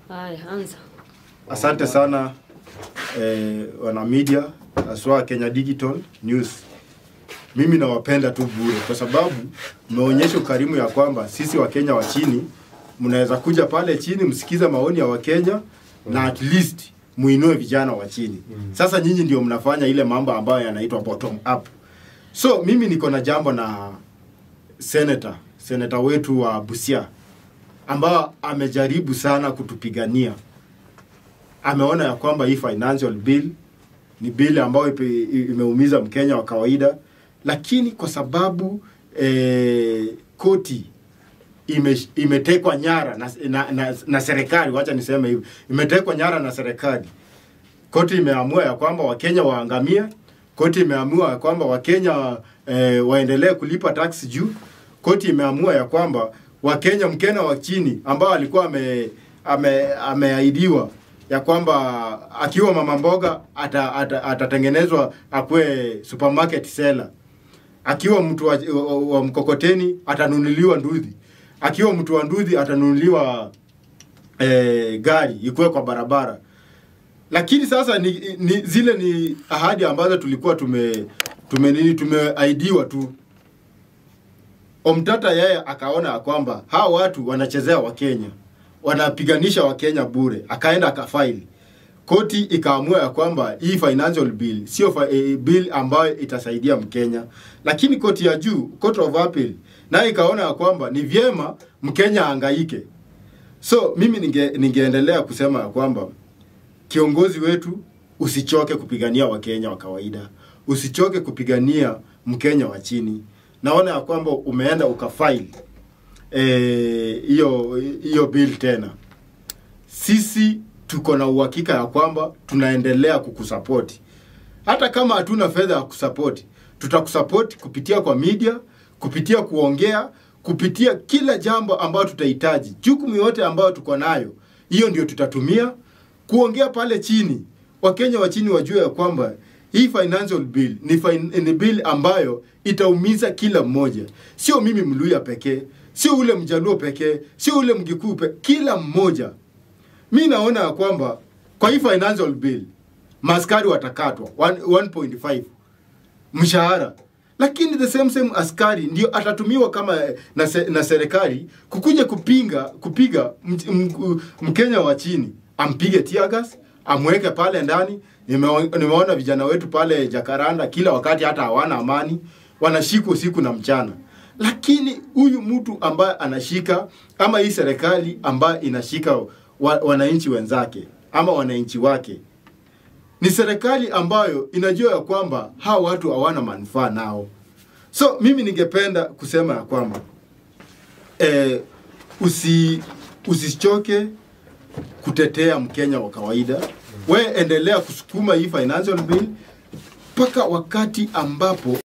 Anza. Asante sana wana media aswa Kenya Digital News. Mimi nawapenda tu bure kwa sababu mmeonyesha ukarimu ya kwamba sisi wa Kenya wa chini mnaweza kuja pale chini msikiza maoni ya Wakenya na at least muinue vijana wa chini. Sasa nyinyi ndio mnafanya ile mambo ambayo yanaitwa bottom up. So mimi niko na jambo na senator wetu wa Busia ambao amejaribu sana kutupigania. Ameona ya kwamba hii financial bill ni bill ambayo imeumiza Mkenya wa kawaida, lakini kwa sababu koti imetekwa nyara na serikali, wacha niseme hivi, imetekwa nyara na serikali. Koti imeamua ya kwamba Wakenya waangamie, koti imeamua ya kwamba Wakenya waendelee kulipa tax juu, koti imeamua ya kwamba Wakenya Mkenya wa chini ambao alikuwa ameahidiwa ya kwamba akiwa mama mboga atatengenezwa akwe supermarket seller, akiwa mtu wa mkokoteni atanunuliwa nduthi, akiwa mtu wa nduthi atanunuliwa gari ikuwe kwa barabara. Lakini sasa zile ni ahadi ambazo tulikuwa tumeahidiwa tu. Omtatah yeye akaona kwamba hao watu wanachezea Wakenya, wanapiganisha Wakenya bure, akaenda akafaili. Koti ikaamua ya kwamba hii financial bill sio bill ambayo itasaidia Mkenya, lakini koti ya juu, Court of Appeal, na ikaona ya kwamba ni vyema Mkenya hangaike. So mimi ningeendelea kusema ya kwamba kiongozi wetu usichoke kupigania Wakenya wa kawaida, usichoke kupigania Mkenya wa chini. Naona ya kwamba umeenda ukafaili hiyo bill tena. Sisi tuko na uhakika ya kwamba tunaendelea kukusupport. Hata kama hatuna fedha ya kusupport, tutakusupport kupitia kwa media, kupitia kuongea, kupitia kila jambo ambalo tutahitaji. Jukumu yote ambayo tuko nayo, hiyo ndio tutatumia kuongea pale chini. Wakenya wa chini wajue ya kwamba hii financial bill ni bill ambayo itaumiza kila mmoja. Sio mimi Mluya pekee, sio ule Mjaluo pekee, sio ule Mgikuyu pekee, kila mmoja. Mimi naona ya kwamba kwa hii financial bill maskari watakatwa 1.5 mshahara. Lakini the same askari ndio atatumiwa kama na serikali kukuja kupiga Mkenya wa chini, ampige tear gas, amweke pale ndani. Nimeona vijana wetu pale Jakaranda kila wakati hata hawana amani, wanashika usiku na mchana. Lakini huyu mtu ambaye anashika, ama hii serikali ambaye inashika wananchi wenzake ama wananchi wake, ni serikali ambayo inajua ya kwamba hao watu hawana manufaa nao. So mimi ningependa kusema ya kwamba usichoke kutetea Mkenya wa kawaida. We endelea kusukuma hii financial bill mpaka wakati ambapo